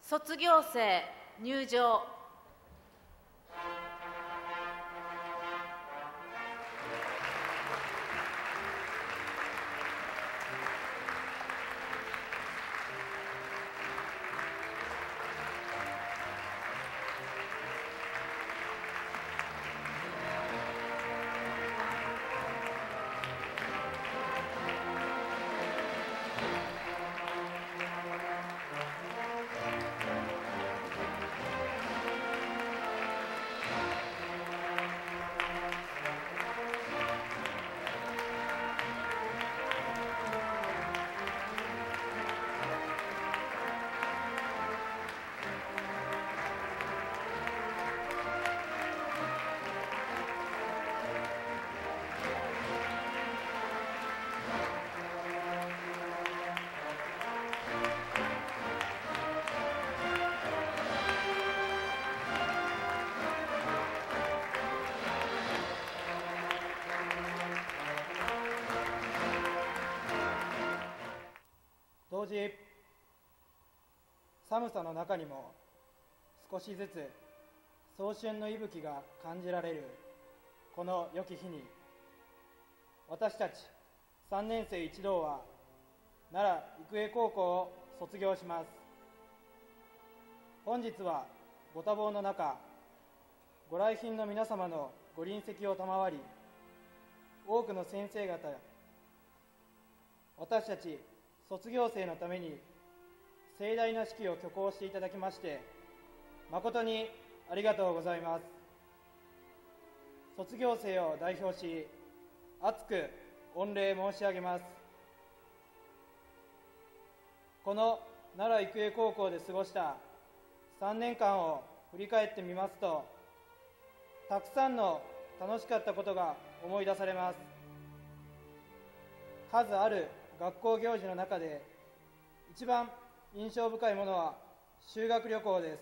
卒業生入場。 同時、寒さの中にも少しずつ早春の息吹が感じられるこの良き日に、私たち3年生一同は奈良育英高校を卒業します。本日はご多忙の中、ご来賓の皆様のご臨席を賜り、多くの先生方や私たち卒業生のために盛大な式を挙行していただきまして誠にありがとうございます。卒業生を代表し厚く御礼申し上げます。この奈良育英高校で過ごした3年間を振り返ってみますと、たくさんの楽しかったことが思い出されます。数ある学校行事の中で一番印象深いものは修学旅行です。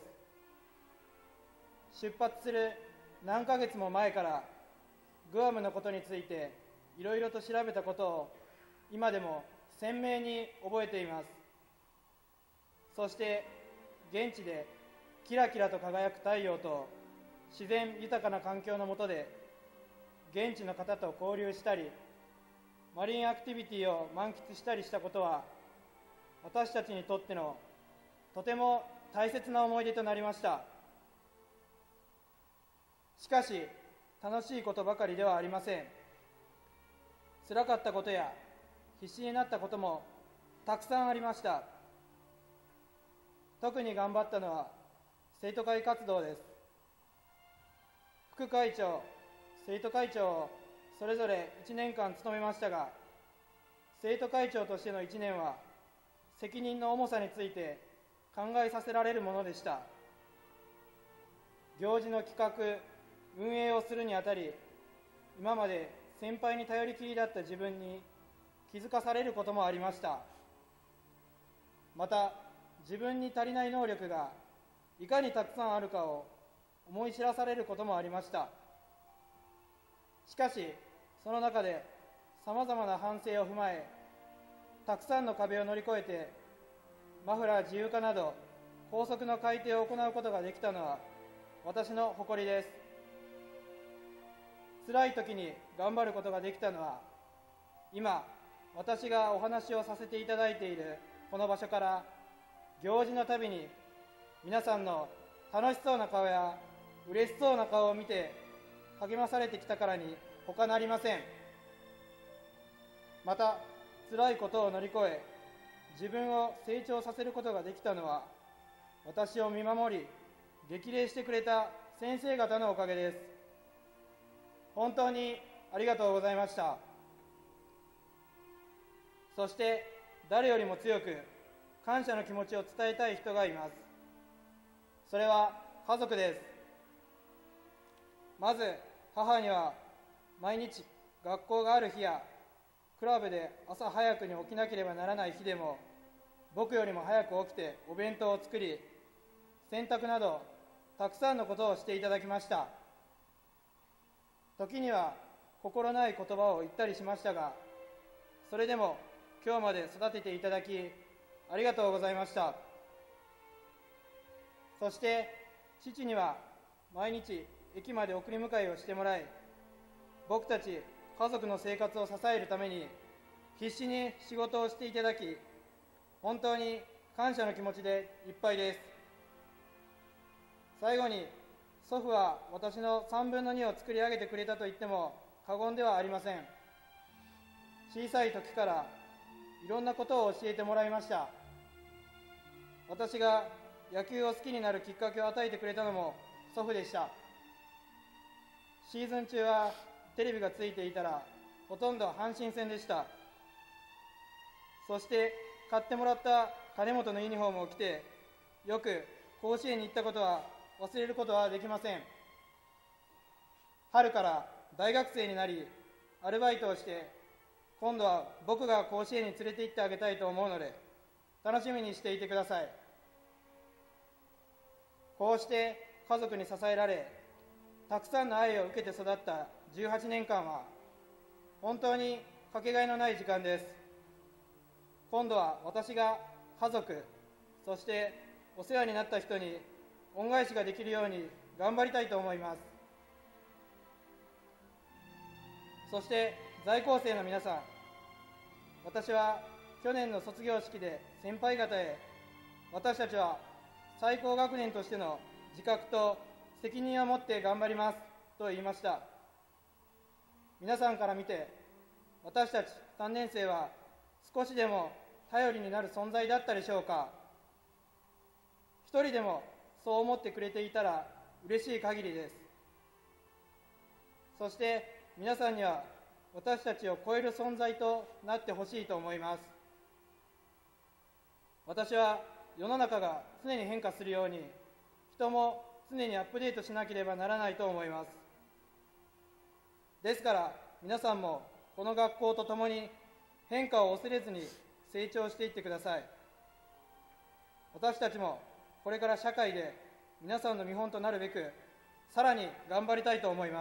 出発する何ヶ月も前からグアムのことについていろいろと調べたことを今でも鮮明に覚えています。そして現地でキラキラと輝く太陽と自然豊かな環境の下で現地の方と交流したりマリンアクティビティを満喫したりしたことは私たちにとってのとても大切な思い出となりました。しかし楽しいことばかりではありません。辛かったことや必死になったこともたくさんありました。特に頑張ったのは生徒会活動です。副会長、生徒会長をそれぞれ1年間務めましたが、生徒会長としての1年は責任の重さについて考えさせられるものでした。行事の企画、運営をするにあたり、今まで先輩に頼りきりだった自分に気づかされることもありました。また、自分に足りない能力がいかにたくさんあるかを思い知らされることもありました。しかし、その中でさまざまな反省を踏まえ、たくさんの壁を乗り越えてマフラー自由化など校則の改定を行うことができたのは私の誇りです。辛い時に頑張ることができたのは、今私がお話をさせていただいているこの場所から行事のたびに皆さんの楽しそうな顔や嬉しそうな顔を見て励まされてきたからに他なりません。また辛いことを乗り越え自分を成長させることができたのは、私を見守り激励してくれた先生方のおかげです。本当にありがとうございました。そして誰よりも強く感謝の気持ちを伝えたい人がいます。それは家族です。まず母には毎日学校がある日やクラブで朝早くに起きなければならない日でも僕よりも早く起きてお弁当を作り、洗濯などたくさんのことをしていただきました。時には心ない言葉を言ったりしましたが、それでも今日まで育てていただきありがとうございました。 そして父には毎日駅まで送り迎えをしてもらい、僕たち家族の生活を支えるために必死に仕事をしていただき、本当に感謝の気持ちでいっぱいです。最後に、祖父は私の3分の2を作り上げてくれたと言っても過言ではありません。小さい時からいろんなことを教えてもらいました。私が野球を好きになるきっかけを与えてくれたのも祖父でした。シーズン中はテレビがついていたらほとんど阪神戦でした。そして買ってもらった金本のユニフォームを着て、よく甲子園に行ったことは忘れることはできません。春から大学生になり、アルバイトをして、今度は僕が甲子園に連れて行ってあげたいと思うので、楽しみにしていてください。こうして家族に支えられ、たくさんの愛を受けて育った18年間は、本当にかけがえのない時間です。今度は私が家族、そしてお世話になった人に恩返しができるように頑張りたいと思います。そして在校生の皆さん、私は去年の卒業式で先輩方へ、私たちは最高学年としての自覚と責任を持って頑張りますと言いました。皆さんから見て、私たち3年生は少しでも頼りになる存在だったでしょうか。一人でもそう思ってくれていたら嬉しい限りです。そして皆さんには私たちを超える存在となってほしいと思います。私は世の中が常に変化するように、人も常にアップデートしなければならないと思います。ですから皆さんもこの学校とともに変化を恐れずに成長していってください。私たちもこれから社会で皆さんの見本となるべく、さらに頑張りたいと思います。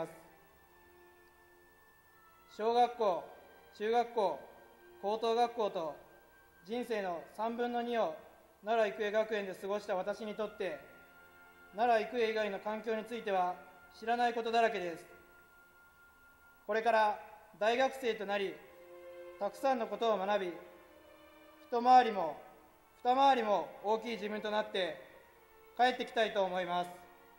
小学校、中学校、高等学校と人生の3分の2を奈良育英学園で過ごした私にとって、奈良育英以外の環境については知らないことだらけです。これから大学生となり、たくさんのことを学び、一回りも二回りも大きい自分となって帰ってきたいと思います。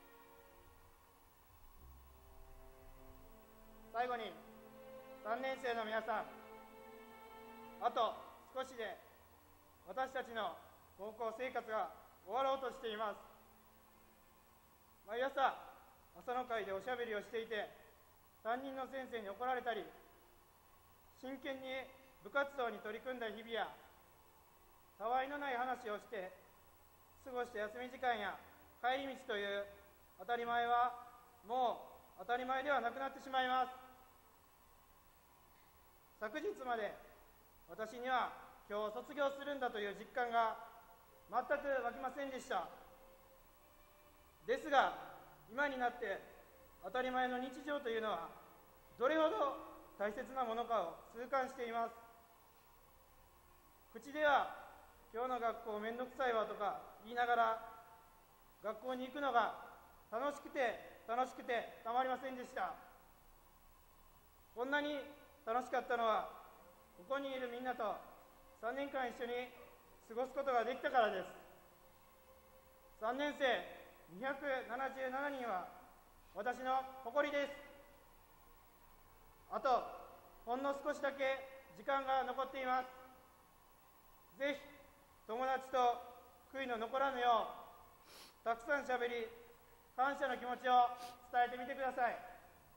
最後に3年生の皆さん、あと少しで私たちの高校生活が終わろうとしています。毎朝朝の会でおしゃべりをしていて、担任の先生に怒られたり、真剣に部活動に取り組んだ日々や、たわいのない話をして過ごした休み時間や帰り道という当たり前はもう当たり前ではなくなってしまいます。昨日まで私には今日卒業するんだという実感が全く湧きませんでした。ですが今になって当たり前の日常というのはどれほど大切なものかを痛感しています。口では今日の学校めんどくさいわとか言いながら学校に行くのが楽しくてたまりませんでした。こんなに楽しかったのは、ここにいるみんなと3年間一緒に過ごすことができたからです。3年生277人は私の誇りです。あとほんの少しだけ時間が残っています。ぜひ友達と悔いの残らぬよう、たくさんしゃべり、感謝の気持ちを伝えてみてください。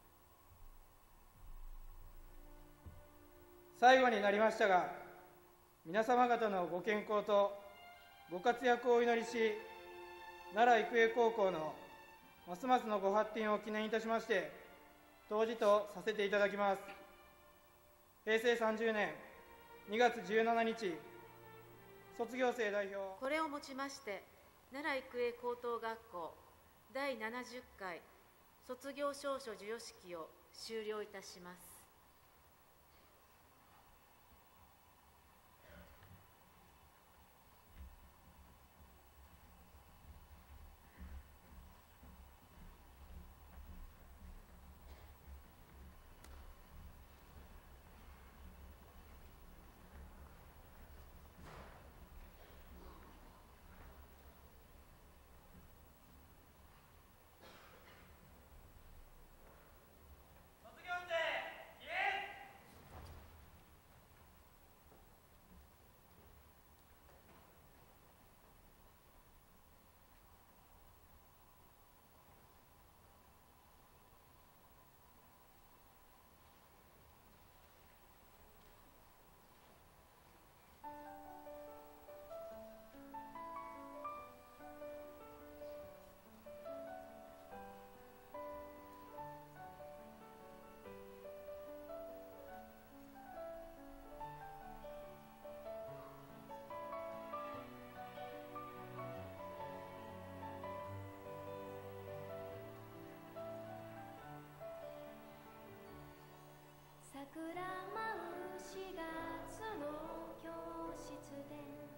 最後になりましたが、皆様方のご健康とご活躍をお祈りし、奈良育英高校のますますのご発展を記念いたしまして、当時とさせていただきます。平成30年2月17日、卒業生代表。 これをもちまして、奈良育英高等学校第70回卒業証書授与式を終了いたします。 舞う4月の教室で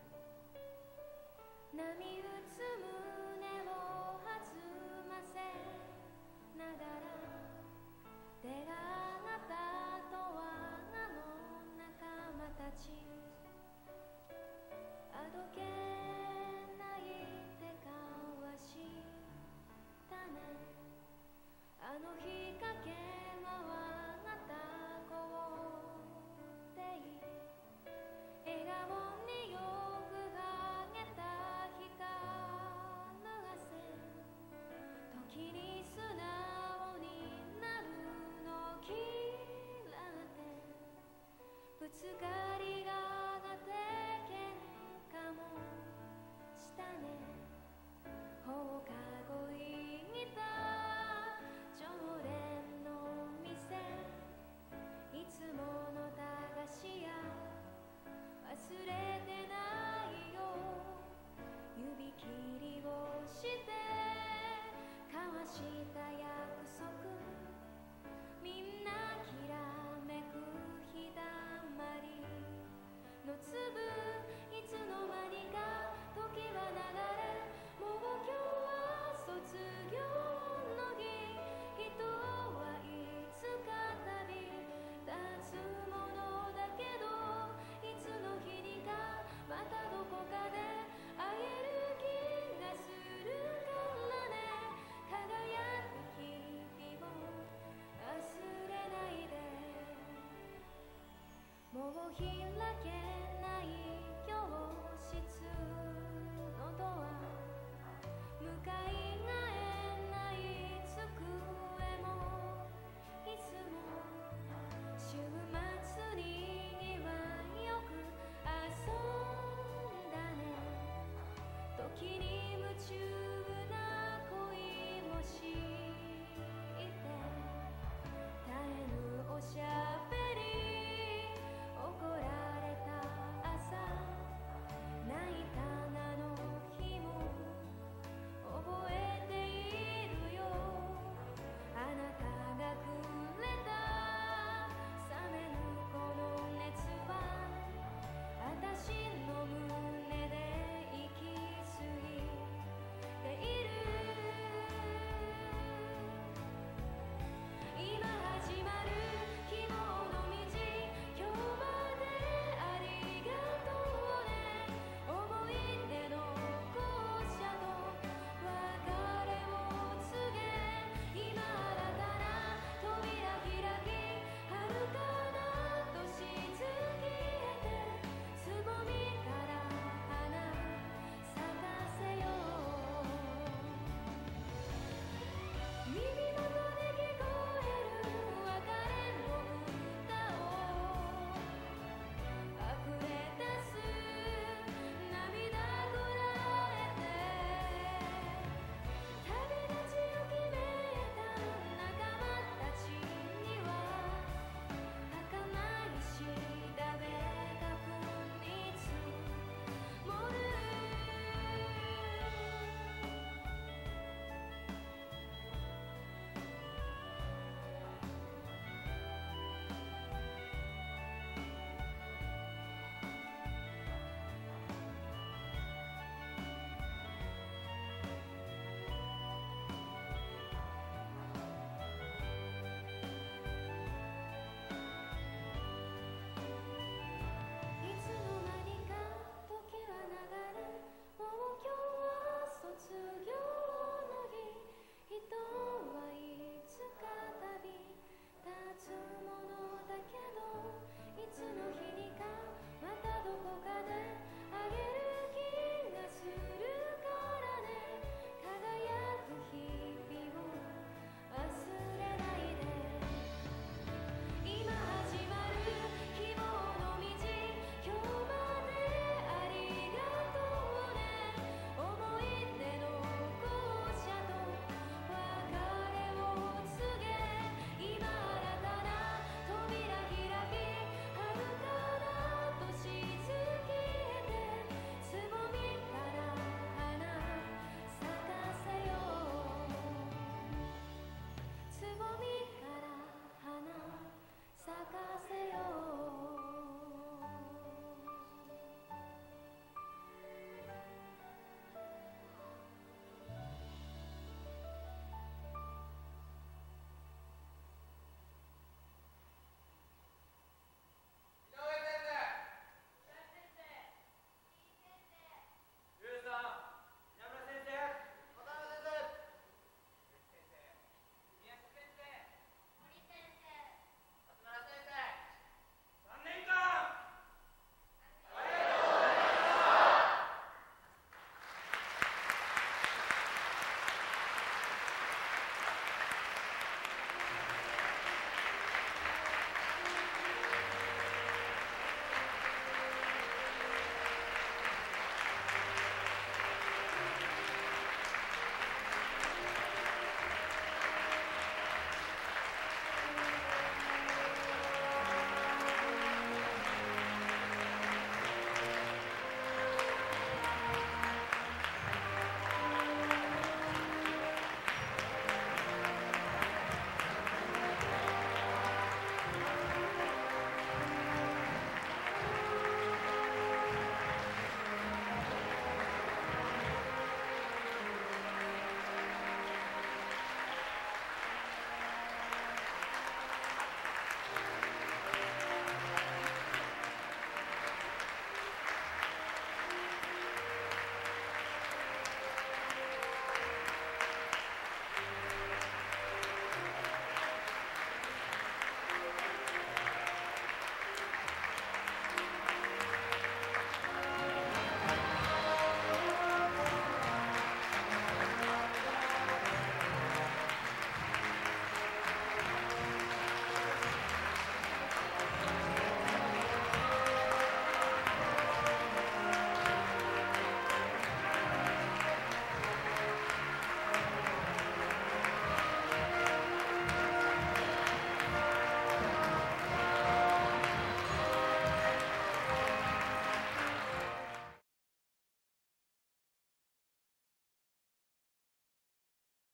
波打つ胸を弾ませながら出があなたとはあの仲間たちあどけない手交わしたねあの日かけ回った校庭笑顔によくはげた光る汗時に素直になるの嫌ってぶつかりががって喧嘩もしたね放課後行った常連の店いつもの駄菓子屋忘れてないよ指切りをして交わした約束みんなきらめく日だまりの粒いつの間にか時は流れもう今日は卒業の日人はいつか旅立つものだけどいつの日にかまたどこかで会える気がするからね輝く日々を忘れないでもう開けない教室のドア向かい